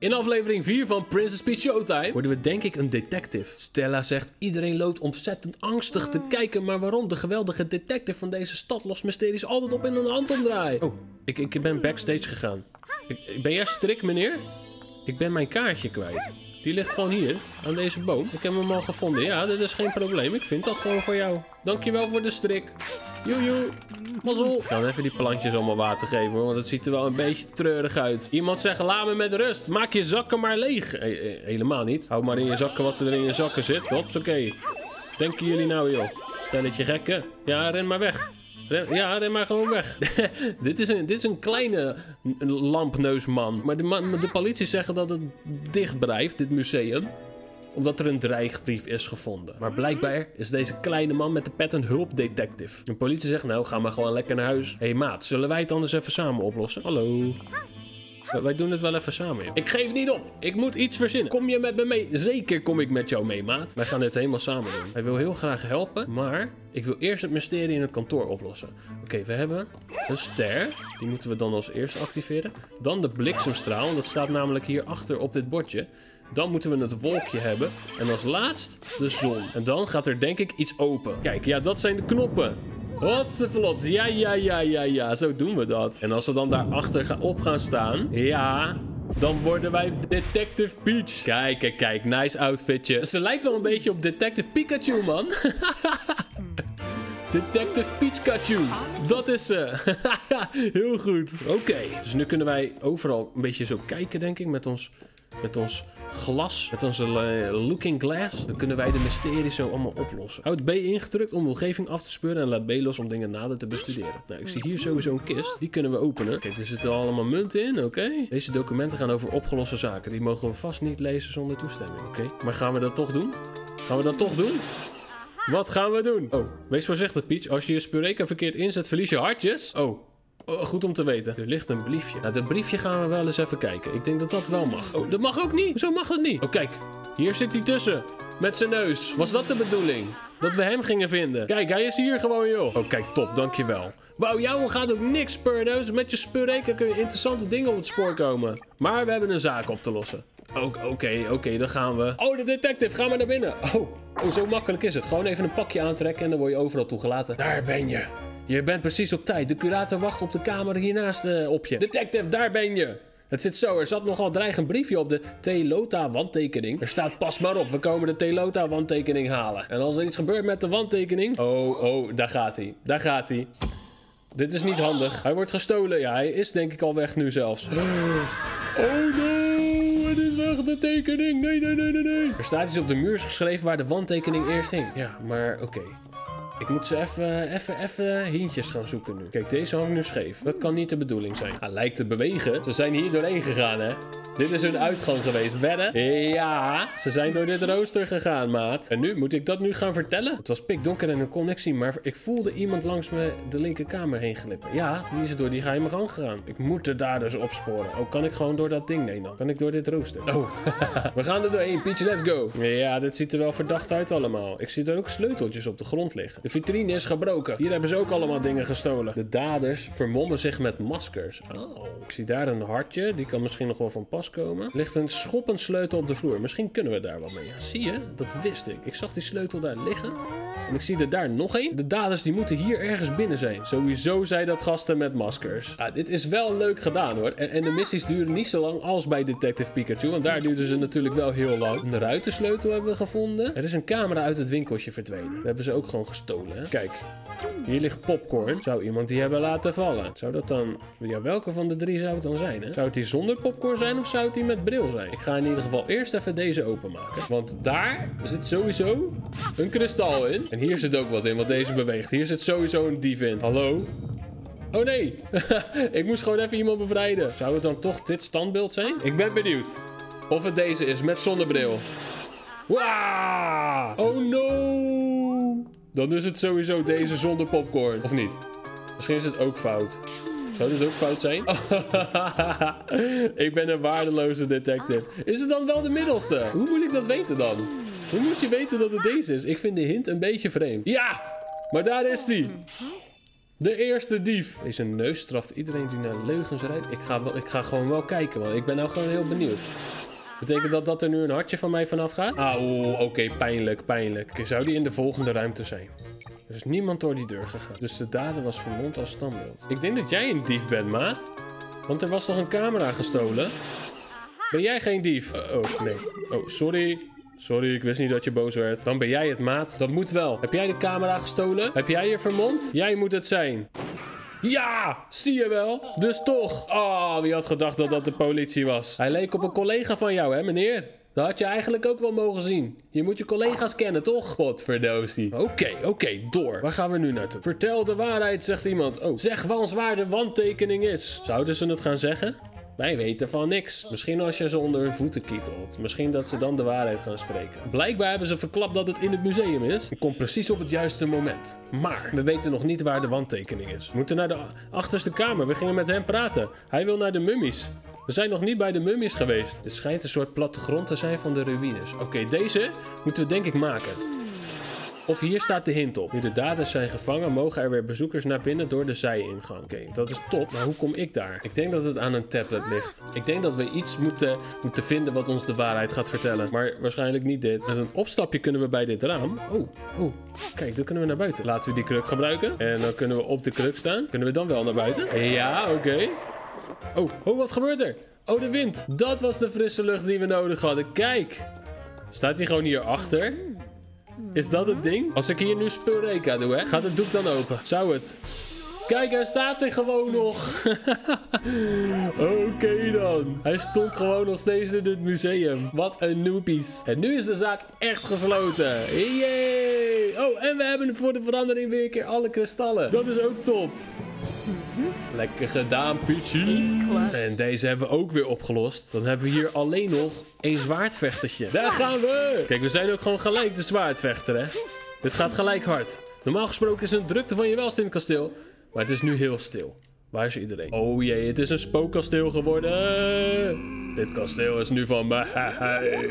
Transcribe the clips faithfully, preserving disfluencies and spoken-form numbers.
In aflevering vier van Princess Peach Showtime worden we denk ik een detective. Stella zegt, iedereen loopt ontzettend angstig te kijken, maar waarom? De geweldige detective van deze stad lost mysteries altijd op in een handomdraai. Oh, ik, ik ben backstage gegaan. Ik, ben jij strik, meneer? Ik ben mijn kaartje kwijt. Die ligt gewoon hier, aan deze boom. Ik heb hem al gevonden. Ja, dit is geen probleem. Ik vind dat gewoon voor jou. Dankjewel voor de strik. Joejoe. Mazzel. Ik ga even die plantjes allemaal water geven, hoor. Want het ziet er wel een beetje treurig uit. Iemand zegt, laat me met rust. Maak je zakken maar leeg. He helemaal niet. Hou maar in je zakken wat er in je zakken zit. Hops, oké. Okay. Denken jullie nou, joh? Stelletje gekken. Ja, ren maar weg. Ren, ja, ren maar gewoon weg. dit, is een, dit is een kleine lampneusman. Maar de, man, de politie zeggen dat het dicht blijft, dit museum. Omdat er een dreigbrief is gevonden. Maar blijkbaar is deze kleine man met de pet een hulpdetective. De politie zegt, nou, ga maar gewoon lekker naar huis. Hé hey, maat, zullen wij het anders even samen oplossen? Hallo. Wij doen het wel even samen, joh. Ik geef niet op. Ik moet iets verzinnen. Kom je met me mee? Zeker kom ik met jou mee, maat. Wij gaan dit helemaal samen doen. Hij wil heel graag helpen, maar ik wil eerst het mysterie in het kantoor oplossen. Oké, okay, we hebben een ster. Die moeten we dan als eerste activeren. Dan de bliksemstraal. Dat staat namelijk hier achter op dit bordje. Dan moeten we het wolkje hebben. En als laatst de zon. En dan gaat er denk ik iets open. Kijk, ja, dat zijn de knoppen. Hotsevlot. Ja, ja, ja, ja, ja. Zo doen we dat. En als we dan daarachter gaan op gaan staan. Ja, dan worden wij Detective Peach. Kijk, kijk, kijk. Nice outfitje. Ze lijkt wel een beetje op Detective Pikachu, man. Detective Pikachu. Dat is ze. Heel goed. Oké. Okay. Dus nu kunnen wij overal een beetje zo kijken, denk ik. Met ons... Met ons glas, met onze uh, looking glass, dan kunnen wij de mysteries zo allemaal oplossen. Houd B ingedrukt om de omgeving af te speuren en laat B los om dingen nader te bestuderen. Nou, ik zie hier sowieso een kist. Die kunnen we openen. Kijk, er zitten allemaal munten in, oké. Okay. Deze documenten gaan over opgeloste zaken. Die mogen we vast niet lezen zonder toestemming, oké. Okay. Maar gaan we dat toch doen? Gaan we dat toch doen? Wat gaan we doen? Oh, wees voorzichtig, Peach. Als je je Spureka verkeerd inzet, verlies je hartjes. Oh. Oh, goed om te weten. Er ligt een briefje. Nou, dat briefje gaan we wel eens even kijken. Ik denk dat dat wel mag. Oh, dat mag ook niet. Zo mag het niet. Oh, kijk. Hier zit hij tussen. Met zijn neus. Was dat de bedoeling? Dat we hem gingen vinden. Kijk, hij is hier gewoon, joh. Oh, kijk, top. Dankjewel. Wauw, jou gaat ook niks, Spurneus. Met je Spureka kun je interessante dingen op het spoor komen. Maar we hebben een zaak op te lossen. Oké, oké, okay, okay, dan gaan we. Oh, de detective. Ga maar naar binnen. Oh, oh, zo makkelijk is het. Gewoon even een pakje aantrekken en dan word je overal toegelaten. Daar ben je. Je bent precies op tijd. De curator wacht op de kamer hiernaast uh, op je. Detective, daar ben je. Het zit zo. Er zat nogal dreigend briefje op de Telota-wandtekening. Er staat, pas maar op. We komen de Telota-wandtekening halen. En als er iets gebeurt met de wandtekening... Oh, oh, daar gaat hij. Daar gaat hij. Dit is niet handig. Hij wordt gestolen. Ja, hij is denk ik al weg nu zelfs. Oh, no. Het is weg, de tekening. Nee, nee, nee, nee, nee. Er staat iets op de muur geschreven waar de wandtekening eerst hing. Ja, maar oké. Okay. Ik moet ze even, even, even hintjes gaan zoeken nu. Kijk, deze hangt nu scheef. Dat kan niet de bedoeling zijn. Hij lijkt te bewegen. Ze zijn hier doorheen gegaan, hè. Dit is hun uitgang geweest. Wedden? Ja, ze zijn door dit rooster gegaan, maat. En nu, moet ik dat nu gaan vertellen? Het was pikdonker en een connectie, maar ik voelde iemand langs me de linkerkamer heen glippen. Ja, die is door die geheime gang gegaan. Ik moet de daders opsporen. Oh, kan ik gewoon door dat ding? Nee, dan kan ik door dit rooster. Oh, we gaan er doorheen, Peach, let's go. Ja, dit ziet er wel verdacht uit allemaal. Ik zie er ook sleuteltjes op de grond liggen. De vitrine is gebroken. Hier hebben ze ook allemaal dingen gestolen. De daders vermommen zich met maskers. Oh, ik zie daar een hartje. Die kan misschien nog wel van pas komen. Er ligt een schoppend sleutel op de vloer. Misschien kunnen we daar wat mee. Ja, zie je? Dat wist ik. Ik zag die sleutel daar liggen. En ik zie er daar nog één. De daders die moeten hier ergens binnen zijn. Sowieso zijn dat gasten met maskers. Ah, dit is wel leuk gedaan, hoor. En, en de missies duren niet zo lang als bij Detective Pikachu. Want daar duurden ze natuurlijk wel heel lang. Een ruitensleutel hebben we gevonden. Er is een camera uit het winkeltje verdwenen. Dat hebben ze ook gewoon gestolen, hè? Kijk. Hier ligt popcorn. Zou iemand die hebben laten vallen? Zou dat dan... Ja, welke van de drie zou het dan zijn, hè? Zou het die zonder popcorn zijn of zou het die met bril zijn? Ik ga in ieder geval eerst even deze openmaken. Want daar zit sowieso een kristal in. En hier zit ook wat in, want deze beweegt. Hier zit sowieso een dief in. Hallo? Oh nee. Ik moest gewoon even iemand bevrijden. Zou het dan toch dit standbeeld zijn? Ik ben benieuwd. Of het deze is met zonnebril. Waaah! Oh no! Dan is het sowieso deze zonder popcorn. Of niet? Misschien is het ook fout. Zou dit ook fout zijn? Ik ben een waardeloze detective. Is het dan wel de middelste? Hoe moet ik dat weten dan? Hoe moet je weten dat het deze is? Ik vind de hint een beetje vreemd. Ja! Maar daar is die. De eerste dief. Deze neus straft iedereen die naar leugens rijdt. Ik ga, wel, ik ga gewoon wel kijken, want ik ben nou gewoon heel benieuwd. Betekent dat dat er nu een hartje van mij vanaf gaat? Auw, oké, okay, pijnlijk, pijnlijk. Okay, zou die in de volgende ruimte zijn? Er is niemand door die deur gegaan. Dus de dader was vermomd als standbeeld. Ik denk dat jij een dief bent, maat. Want er was toch een camera gestolen? Ben jij geen dief? Uh, oh, nee. Oh, sorry. Sorry, ik wist niet dat je boos werd. Dan ben jij het, maat. Dat moet wel. Heb jij de camera gestolen? Heb jij je vermomd? Jij moet het zijn. Ja, zie je wel. Dus toch. Oh, wie had gedacht dat dat de politie was? Hij leek op een collega van jou, hè, meneer? Dat had je eigenlijk ook wel mogen zien. Je moet je collega's kennen, toch? Godverdoosie. Oké, okay, oké, okay, door. Waar gaan we nu naartoe? Vertel de waarheid, zegt iemand. Oh, zeg ons waar de wandtekening is. Zouden ze het gaan zeggen? Wij weten van niks. Misschien als je ze onder hun voeten kietelt. Misschien dat ze dan de waarheid gaan spreken. Blijkbaar hebben ze verklapt dat het in het museum is. Het komt precies op het juiste moment. Maar we weten nog niet waar de wandtekening is. We moeten naar de achterste kamer. We gingen met hem praten. Hij wil naar de mummies. We zijn nog niet bij de mummies geweest. Het schijnt een soort plattegrond te zijn van de ruïnes. Oké, okay, deze moeten we denk ik maken. Of hier staat de hint op. Nu de daders zijn gevangen, mogen er weer bezoekers naar binnen door de zijingang. Oké, okay, dat is top. Maar hoe kom ik daar? Ik denk dat het aan een tablet ligt. Ik denk dat we iets moeten, moeten vinden wat ons de waarheid gaat vertellen. Maar waarschijnlijk niet dit. Met een opstapje kunnen we bij dit raam. Oh, oh. Kijk, dan kunnen we naar buiten. Laten we die kruk gebruiken. En dan kunnen we op de kruk staan. Kunnen we dan wel naar buiten? Ja, oké. Okay. Oh, oh, wat gebeurt er? Oh, de wind. Dat was de frisse lucht die we nodig hadden. Kijk. Staat hij gewoon hierachter? Is dat het ding? Als ik hier nu Spulreka doe, hè? Gaat het doek dan open? Zou het? Kijk, hij staat er gewoon nog. Oké okay dan. Hij stond gewoon nog steeds in het museum. Wat een noopies. En nu is de zaak echt gesloten. Yay! Oh, en we hebben voor de verandering weer een keer alle kristallen. Dat is ook top. Lekker gedaan, Peachy. En deze hebben we ook weer opgelost. Dan hebben we hier alleen nog een zwaardvechtertje. Daar gaan we! Kijk, we zijn ook gewoon gelijk de zwaardvechter, hè? Dit gaat gelijk hard. Normaal gesproken is er een drukte van je welst in het kasteel. Maar het is nu heel stil. Waar is iedereen? Oh jee, het is een spookkasteel geworden. Dit kasteel is nu van mij.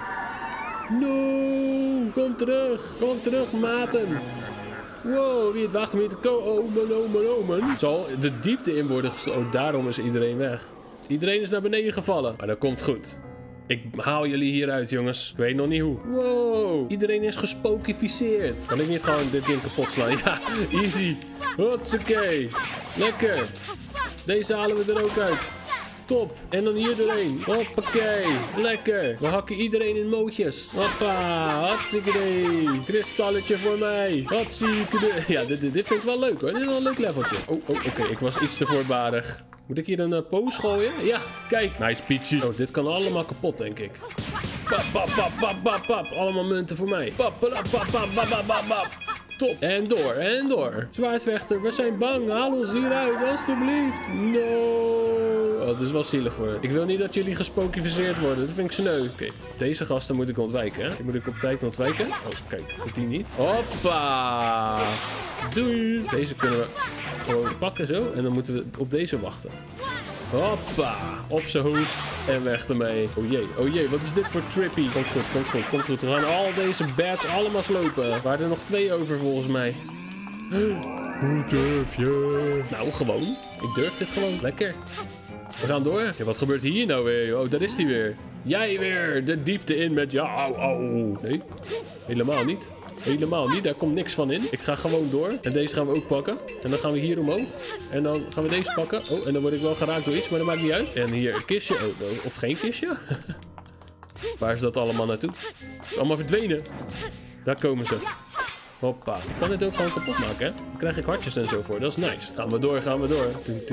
No, kom terug. Kom terug, maten. Wow, wie het waagt om hier te komen. Omen, omen, omen. Zal de diepte in worden gestoken. Oh, daarom is iedereen weg. Iedereen is naar beneden gevallen. Maar dat komt goed. Ik haal jullie hieruit, jongens. Ik weet nog niet hoe. Wow, iedereen is gespokificeerd. Kan ik niet gewoon dit ding kapot slaan? Ja, easy. Hotsakee. Lekker. Deze halen we er ook uit. Top. En dan hier doorheen. Hoppakee. Lekker. We hakken iedereen in mootjes. Hoppa. Hartstikke. Kristalletje voor mij. Hartstikke. Ja, dit, dit, dit vind ik wel leuk hoor. Dit is wel een leuk leveltje. Oh, oh oké. Okay. Ik was iets te voorbarig. Moet ik hier een uh, pose gooien? Ja, kijk. Nice Peachy. Oh, dit kan allemaal kapot, denk ik. Pap, pap, pap, pap, pap, pap. Allemaal munten voor mij. Pap, pap, pap, pap, pap, pap, pap, pap. Top. En door, en door. Zwaardvechter, we zijn bang. Haal ons hieruit, alstublieft. No. Oh, dat is wel zielig voor. Ik wil niet dat jullie gespokificeerd worden. Dat vind ik sneu. Oké, okay. Deze gasten moet ik ontwijken. Hè? Die moet ik op tijd ontwijken. Oh, kijk. Doet die niet. Hoppa. Doei. Deze kunnen we gewoon pakken zo. En dan moeten we op deze wachten. Hoppa. Op zijn hoofd. En weg ermee. Oh jee. Oh jee. Wat is dit voor trippy? Komt goed. Komt goed. Komt goed. We gaan al deze bats allemaal slopen. Er waren er nog twee over volgens mij. Hoe durf je? Nou, gewoon. Ik durf dit gewoon. Lekker. We gaan door. Ja, wat gebeurt hier nou weer? Oh, daar is hij weer. Jij weer. De diepte in met jou. Au, au. Nee. Helemaal niet. Helemaal niet, daar komt niks van in. Ik ga gewoon door. En deze gaan we ook pakken. En dan gaan we hier omhoog. En dan gaan we deze pakken. Oh, en dan word ik wel geraakt door iets, maar dat maakt niet uit. En hier een kistje. Oh, of geen kistje. Waar is dat allemaal naartoe? Het is allemaal verdwenen. Daar komen ze. Hoppa. Ik kan dit ook gewoon kapot maken, hè? Dan krijg ik hartjes en zo voor. Dat is nice. Gaan we door, gaan we door.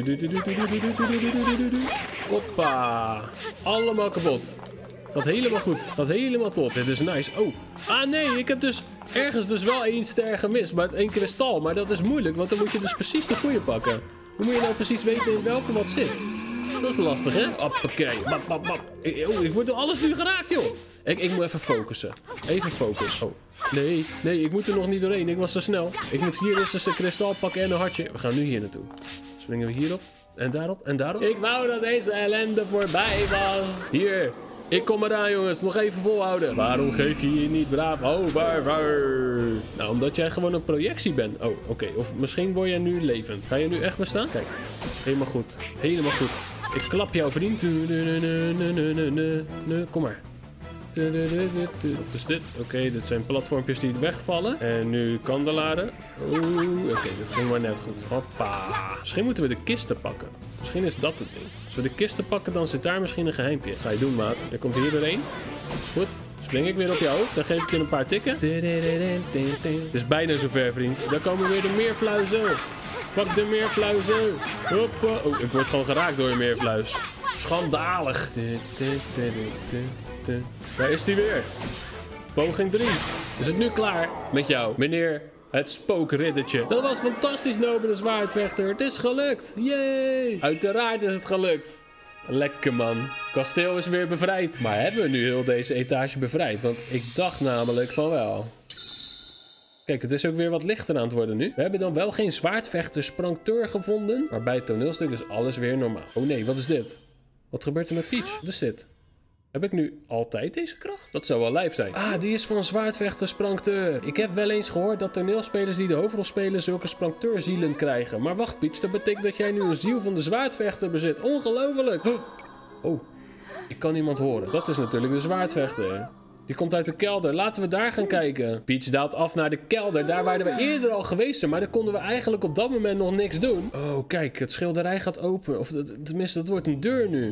Hoppa. Allemaal kapot. Gaat helemaal goed. Gaat helemaal top. Dit is nice. Oh. Ah nee, ik heb dus ergens dus wel één ster gemist. Maar het één kristal. Maar dat is moeilijk, want dan moet je dus precies de goede pakken. Hoe moet je nou precies weten in welke wat zit? Dat is lastig, hè? Hoppakee. Bap, bap, bap. Oh, ik word door alles nu geraakt, joh. Ik, ik moet even focussen. Even focus. Oh. Nee, nee, ik moet er nog niet doorheen. Ik was te snel. Ik moet hier eens een kristal pakken en een hartje. We gaan nu hier naartoe. Springen we hierop. En daarop. En daarop. Ik wou dat deze ellende voorbij was. Hier. Ik kom eraan, jongens. Nog even volhouden. Waarom geef je je niet braaf over? Nou, omdat jij gewoon een projectie bent. Oh, oké. Okay. Of misschien word jij nu levend. Ga je nu echt bestaan? Kijk. Helemaal goed. Helemaal goed. Ik klap jouw vriend. Kom maar. Wat is dit? Oké, okay, dit zijn platformpjes die wegvallen. En nu kandelaren. Oeh, oké, okay, dit ging maar net goed. Hoppa. Misschien moeten we de kisten pakken. Misschien is dat het ding. Als we de kisten pakken, dan zit daar misschien een geheimpje. Ga je doen, maat. Je komt hier doorheen. Goed. Spring ik weer op je hoofd. Dan geef ik je een paar tikken. Het is bijna zover, vriend. Daar komen weer de meerfluizen. Pak de meerfluizen. Hoppa. Oh, ik word gewoon geraakt door een meerfluis. Schandalig. Daar is hij weer. Poging drie. Is het nu klaar met jou, meneer het spookriddertje? Dat was fantastisch, nobele zwaardvechter. Het is gelukt. Yay. Uiteraard is het gelukt. Lekker, man. Het kasteel is weer bevrijd. Maar hebben we nu heel deze etage bevrijd? Want ik dacht namelijk van wel. Kijk, het is ook weer wat lichter aan het worden nu. We hebben dan wel geen zwaardvechter sprankteur gevonden. Maar bij het toneelstuk is alles weer normaal. Oh nee, wat is dit? Wat gebeurt er met Peach? Wat is dit? Heb ik nu altijd deze kracht? Dat zou wel lijp zijn. Ah, die is van zwaardvechter sprankteur. Ik heb wel eens gehoord dat toneelspelers die de hoofdrol spelen zulke sprankteurzielen krijgen. Maar wacht, Peach, dat betekent dat jij nu een ziel van de zwaardvechter bezit. Ongelooflijk! Oh, ik kan iemand horen. Dat is natuurlijk de zwaardvechter. Die komt uit de kelder. Laten we daar gaan kijken. Peach daalt af naar de kelder. Daar waren we eerder al geweest zijn. Maar daar konden we eigenlijk op dat moment nog niks doen. Oh, kijk. Het schilderij gaat open. Of tenminste, het wordt een deur nu.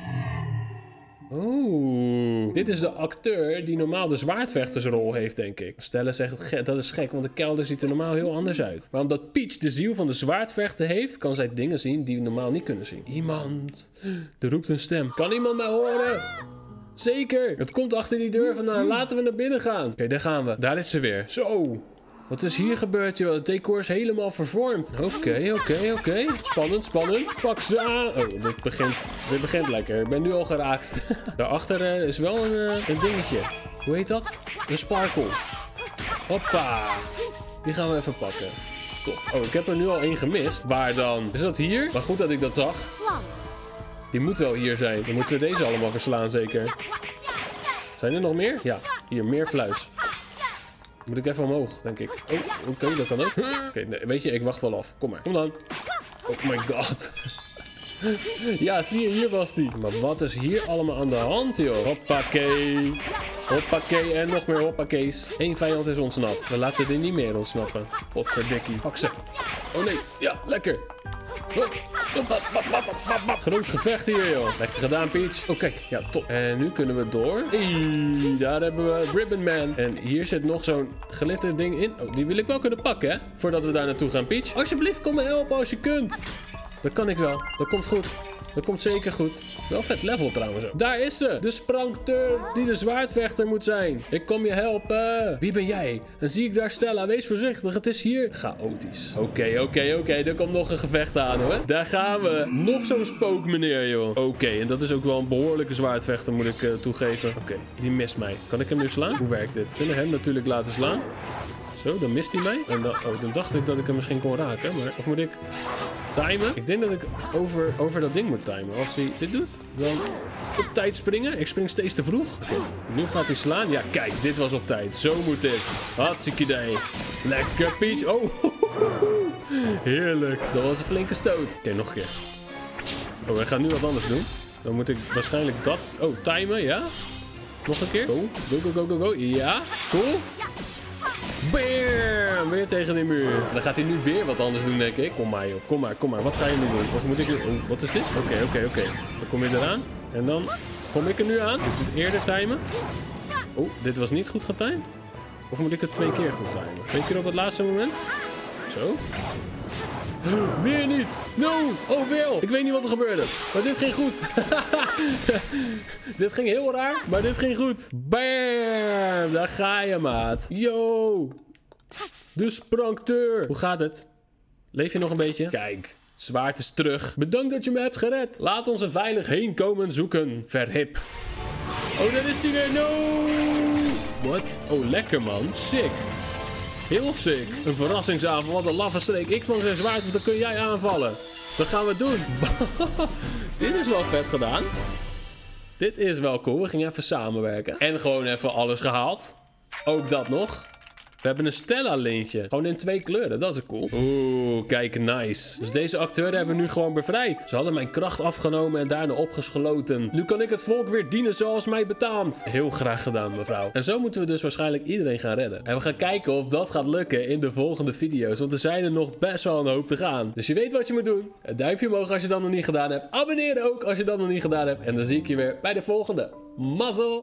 Oeh. Dit is de acteur die normaal de zwaardvechtersrol heeft, denk ik. Stella zegt, dat is gek, want de kelder ziet er normaal heel anders uit. Maar omdat Peach de ziel van de zwaardvechter heeft, kan zij dingen zien die we normaal niet kunnen zien. Iemand. Er roept een stem. Kan iemand mij horen? Zeker. Het komt achter die deur vandaan. Laten we naar binnen gaan. Oké, okay, daar gaan we. Daar is ze weer. Zo. Wat is hier gebeurd, joh? Het decor is helemaal vervormd. Oké, okay, oké, okay, oké. Okay. Spannend, spannend. Pak ze aan. Oh, dit begint, dit begint lekker. Ik ben nu al geraakt. Daarachter uh, is wel een, uh, een dingetje. Hoe heet dat? Een sparkle. Hoppa. Die gaan we even pakken. Top. Oh, ik heb er nu al één gemist. Waar dan? Is dat hier? Maar goed dat ik dat zag. Die moet wel hier zijn. Dan moeten we deze allemaal verslaan, zeker. Zijn er nog meer? Ja, hier, meer fluis. Moet ik even omhoog, denk ik. Oh, oké, okay, dat kan ook. Oké, okay, nee, weet je, ik wacht wel af. Kom maar, kom dan. Oh my god. Ja, zie je, hier was die. Maar wat is hier allemaal aan de hand, joh? Hoppakee. Hoppakee en nog meer hoppakees. Eén vijand is ontsnapt. We laten die niet meer ontsnappen. Potverdikkie. Pak ze. Oh nee, ja, lekker. Groot gevecht hier, joh. Lekker gedaan, Peach. Oké, okay, ja, top. En nu kunnen we door. Hey, daar hebben we Ribbon Man. En hier zit nog zo'n glitter ding in. Oh, die wil ik wel kunnen pakken, hè? Voordat we daar naartoe gaan, Peach. Alsjeblieft, kom me helpen als je kunt. Dat kan ik wel. Dat komt goed. Dat komt zeker goed. Wel vet level trouwens ook. Daar is ze. De sprankteur die de zwaardvechter moet zijn. Ik kom je helpen. Wie ben jij? Dan zie ik daar Stella. Wees voorzichtig. Het is hier chaotisch. Oké, okay, oké, okay, oké. Okay. Er komt nog een gevecht aan, hoor. Daar gaan we. Nog zo'n spook, meneer, joh. Oké, okay, en dat is ook wel een behoorlijke zwaardvechter, moet ik uh, toegeven. Oké, okay, die mist mij. Kan ik hem nu slaan? Hoe werkt dit? Kunnen hem natuurlijk laten slaan. Zo, dan mist hij mij. En dan, oh, dan dacht ik dat ik hem misschien kon raken. Maar, of moet ik timen? Ik denk dat ik over, over dat ding moet timen. Als hij dit doet, dan op tijd springen. Ik spring steeds te vroeg. Okay, nu gaat hij slaan. Ja, kijk, dit was op tijd. Zo moet dit. Hartstikke idee. Lekker, Peach. Oh, heerlijk. Dat was een flinke stoot. Oké, okay, nog een keer. Oh, hij gaat nu wat anders doen. Dan moet ik waarschijnlijk dat... Oh, timen, ja? Nog een keer. Go, go, go, go, go, go. Ja, cool. Bam! Weer tegen die muur. Dan gaat hij nu weer wat anders doen, denk ik. Kom maar, joh. Kom maar, kom maar. Wat ga je nu doen? Of moet ik... Oh, wat is dit? Oké, okay, oké, okay, oké. Okay. Dan kom je eraan. En dan kom ik er nu aan. Moet ik het eerder timen? Oh, dit was niet goed getimed. Of moet ik het twee keer goed timen? Twee keer op het laatste moment? Zo. Weer niet! No! Oh, wel! Ik weet niet wat er gebeurde. Maar dit ging goed. Dit ging heel raar, maar dit ging goed. Bam! Daar ga je, maat. Yo! De sprankteur. Hoe gaat het? Leef je nog een beetje? Kijk, het zwaard is terug. Bedankt dat je me hebt gered. Laat ons er veilig heen komen zoeken. Verhip. Oh, daar is die weer. No! Wat? Oh, lekker, man. Sick. Heel sick. Een verrassingsavond. Wat een laffe streek. Ik vang zijn zwaard, want dan kun jij aanvallen. Dat gaan we doen. Dit is wel vet gedaan. Dit is wel cool. We gingen even samenwerken. En gewoon even alles gehaald. Ook dat nog. We hebben een Stella-lintje. Gewoon in twee kleuren. Dat is cool. Oeh, kijk, nice. Dus deze acteur hebben we nu gewoon bevrijd. Ze hadden mijn kracht afgenomen en daarna opgesloten. Nu kan ik het volk weer dienen zoals mij betaamt. Heel graag gedaan, mevrouw. En zo moeten we dus waarschijnlijk iedereen gaan redden. En we gaan kijken of dat gaat lukken in de volgende video's. Want er zijn er nog best wel een hoop te gaan. Dus je weet wat je moet doen. Een duimpje omhoog als je dat nog niet gedaan hebt. Abonneer ook als je dat nog niet gedaan hebt. En dan zie ik je weer bij de volgende. Mazzel!